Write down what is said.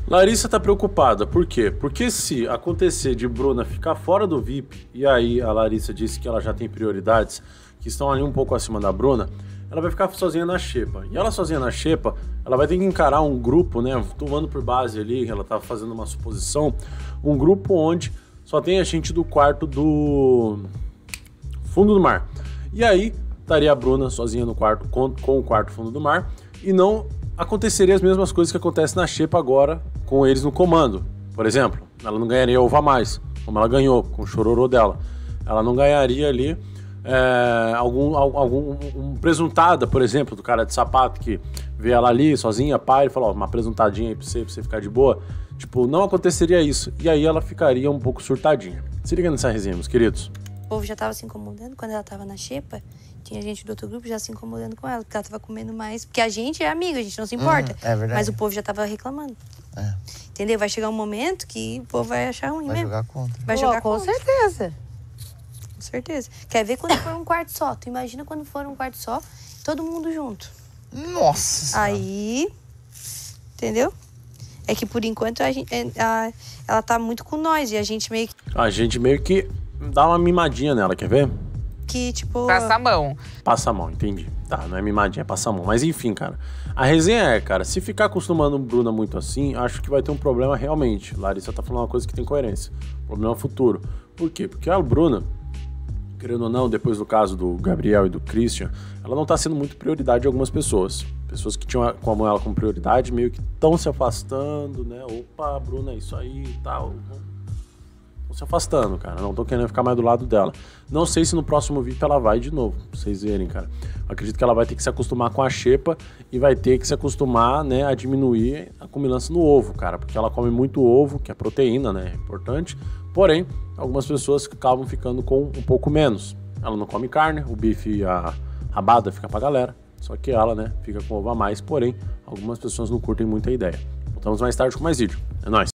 Larissa tá preocupada, por quê? Porque se acontecer de Bruna ficar fora do VIP, e aí a Larissa disse que ela já tem prioridades que estão ali um pouco acima da Bruna, ela vai ficar sozinha na xepa. E ela sozinha na xepa, ela vai ter que encarar um grupo, né, tomando por base ali, ela tá fazendo uma suposição, um grupo onde só tem a gente do quarto do fundo do mar. E aí, estaria a Bruna sozinha no quarto com o quarto fundo do mar, e não aconteceria as mesmas coisas que acontecem na xepa agora com eles no comando. Por exemplo, ela não ganharia ovo a mais, como ela ganhou com o chororô dela. Ela não ganharia ali algum presuntada, por exemplo, do cara de sapato que vê ela ali sozinha, pai, e fala, ó, uma presuntadinha aí pra você ficar de boa. Tipo, não aconteceria isso. E aí ela ficaria um pouco surtadinha. Se liga nessa resenha, meus queridos. O povo já tava se incomodando quando ela tava na xepa. Tinha gente do outro grupo já se incomodando com ela, porque ela tava comendo mais. Porque a gente é amiga, a gente não se importa. É verdade. Mas o povo já tava reclamando. É. Entendeu? Vai chegar um momento que o povo vai achar ruim Vai mesmo. jogar contra. Vai jogar com contra. certeza. Com certeza. Quer ver quando for um quarto só? Tu imagina quando for um quarto só, todo mundo junto. Nossa! Aí, entendeu? É que por enquanto ela tá muito com nós e a gente meio que Dá uma mimadinha nela, quer ver? tipo... Passa a mão. Passa a mão, entendi. Tá, não é mimadinha, é passa a mão. Mas enfim, cara. A resenha é, cara, se ficar acostumando Bruna muito assim, acho que vai ter um problema realmente. Larissa tá falando uma coisa que tem coerência. Problema futuro. Por quê? Porque a Bruna, querendo ou não, depois do caso do Gabriel e do Christian, ela não tá sendo muito prioridade de algumas pessoas. Pessoas que tinham como ela como prioridade meio que estão se afastando, né? Opa, Bruna, é isso aí e tal. Estão se afastando, cara. Não estão querendo ficar mais do lado dela. Não sei se no próximo vídeo ela vai de novo, pra vocês verem, cara. Eu acredito que ela vai ter que se acostumar com a xepa e vai ter que se acostumar, né, a diminuir a combinância no ovo, cara. Porque ela come muito ovo, que é proteína, né? É importante. Porém, algumas pessoas acabam ficando com um pouco menos. Ela não come carne, o bife e a rabada fica pra galera. Só que ela, né, fica com ovo a mais. Porém, algumas pessoas não curtem muito a ideia. Voltamos mais tarde com mais vídeo. É nóis!